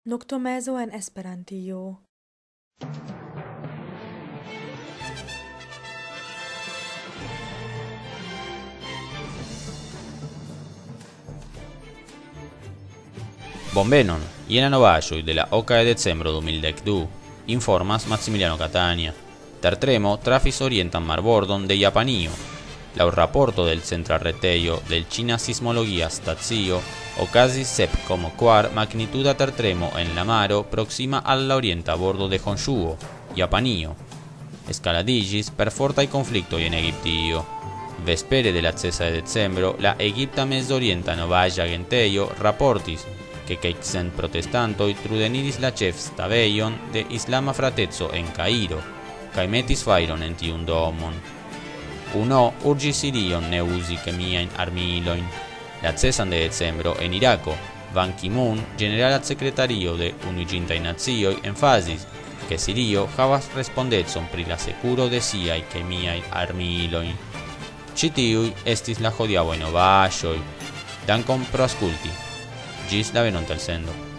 Noktomezo en Esperantio. Bonvenon, jena novaĵoj de la oka de decembro 2012, informas Maximiliano Catania. Tertremo trafis orientan marbordon de Japanio. Laŭ raporto del centra retejo del Ĉina Sismologia Stacio, okazis 7,4 magnituda tertremo en la maro proksima al la orienta bordo de Honŝuo, Japanio. Escaladiĝis per fortaj konfliktoj en Egiptio. Vespere de la 6 de decembro, la egipta mezorienta novaĵa agentejo raportis que kelkcent protestantoj trudeniris la ĉefstabejon de Islama Frateco en Kairo kaj metis fajron en tiun domon. Uno urĝis Sirion ne uzi kemiajn armilojn. La 6 de decembro en Irako, Ban Ki-moon, ĝenerala sekretario de Unuiĝintaj Nacioj, emfazis ke Sirio havas respondecon pri la sekuro de siaj kemiaj armiloj. Ĉi tiuj estis la hodiaŭaj novaĵoj. Dankon pro aŭskulti. Ĝis la venonta elsendo.